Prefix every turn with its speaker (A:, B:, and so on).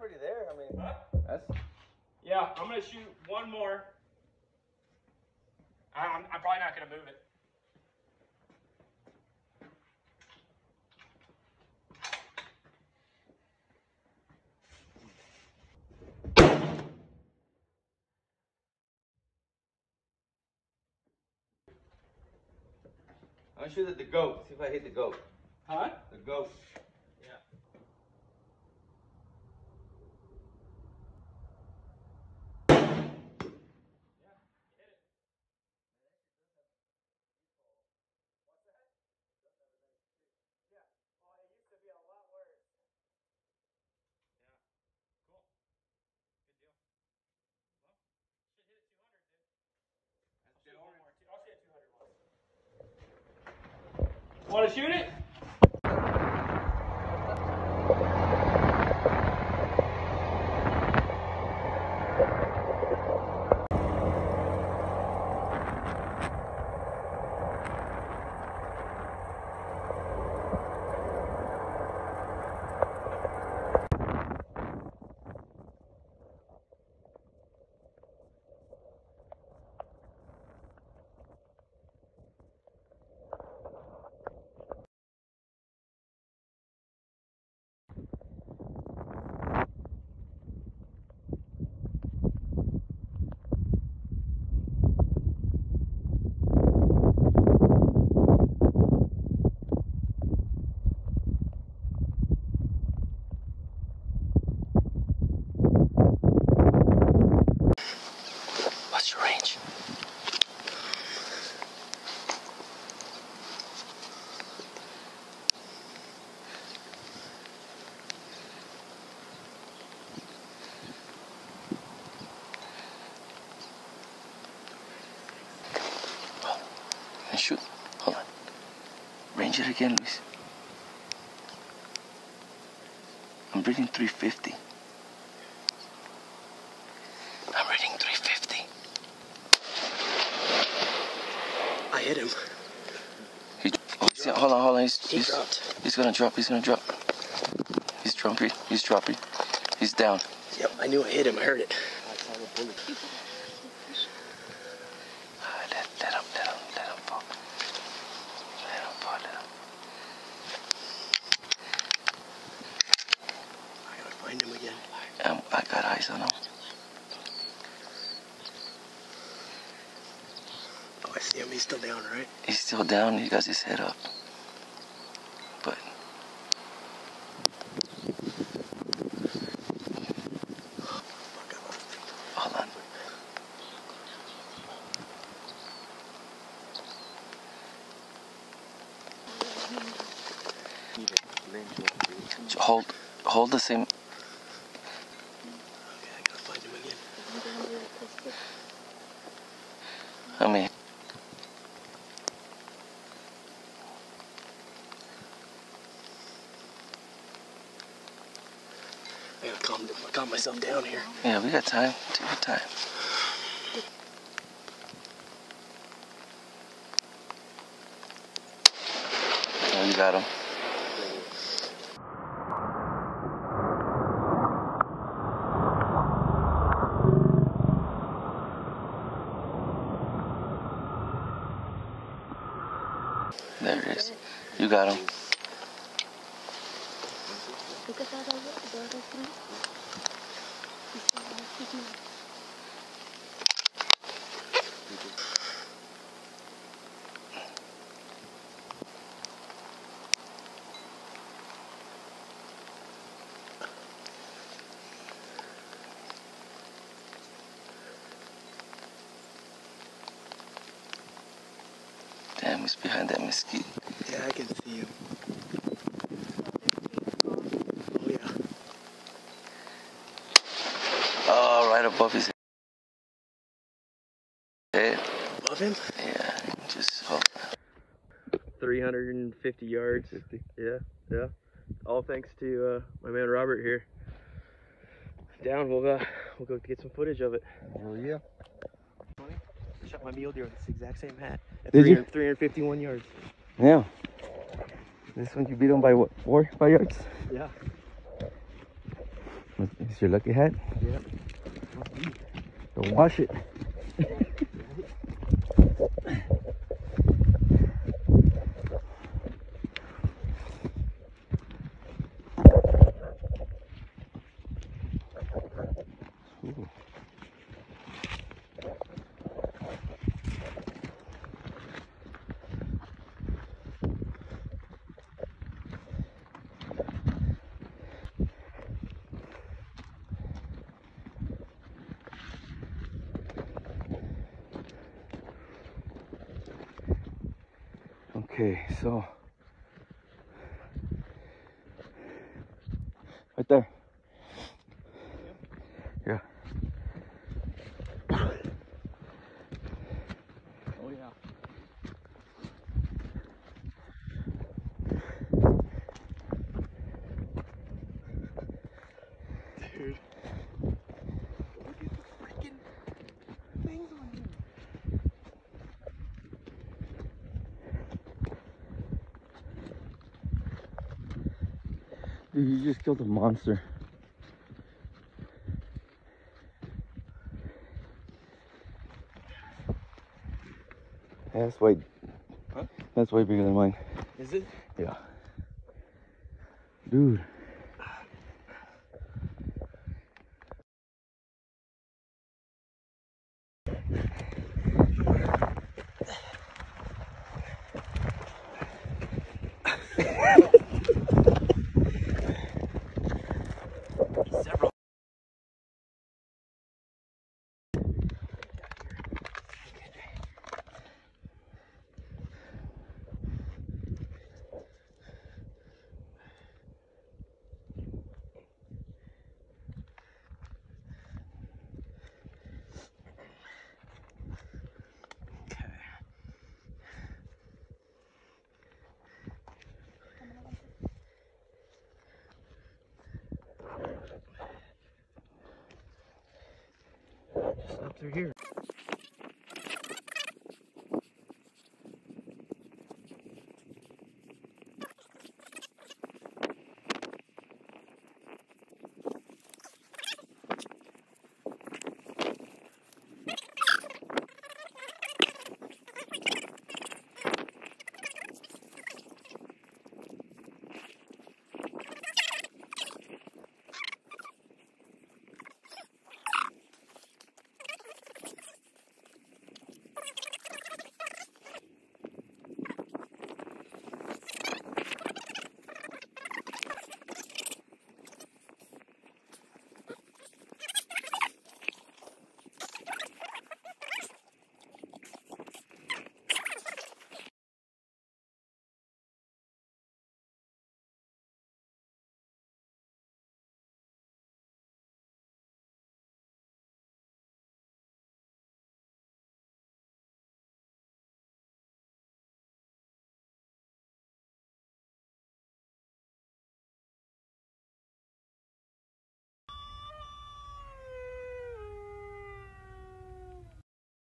A: pretty there. I mean, that's.
B: Yeah, I'm gonna shoot one more. I'm probably not gonna move it.
A: I'm gonna shoot at the goat. See if I hit the goat.
B: Huh?
A: The goat.
B: Yeah. Want to shoot it?
A: What's your range? And shoot. Hold on. Range it again, Luis. I'm reading 350. I'm reading 350.
C: I hit him.
A: Hold on.
C: He dropped.
A: He's gonna drop. He's dropping. He's dropping. He's down.
C: Yep, I knew I hit him. I heard it.
A: Let him fall. Let him fall.
C: I gotta find him again.
A: I got eyes on him.
C: Oh, I see him. He's still down, right?
A: He's still down. He got his head up. But hold on. Hold the same.
C: Okay, I gotta find him again.
A: I mean.
C: I gotta calm myself down here.
A: Yeah, we got time. Take your time. Oh, you got him. There it is. You got him. Damn, he's behind that mesquite.
C: Yeah, I can see him. Oh, yeah.
A: Oh, right above his head.
C: Above him?
A: Yeah, just hold on.
C: 350 yards. 50. Yeah. All thanks to my man Robert here. Down, we'll go get some footage of it.
A: Oh yeah.
C: I shot my mule deer with this exact same hat at
A: Did you?
C: 351 yards.
A: Yeah. This one you beat him by what? 4 or 5 yards?
C: Yeah.
A: Is your lucky hat?
C: Yep.
A: Don't wash it. Ooh. Okay, so right there. Yeah.
C: Oh yeah. Dude. Look at the freaking things on here.
A: Dude, you just killed a monster. Yeah, that's way,
C: Huh?
A: that's way bigger than mine.
C: Is it?
A: Yeah. Dude.
C: Several. Just up through here.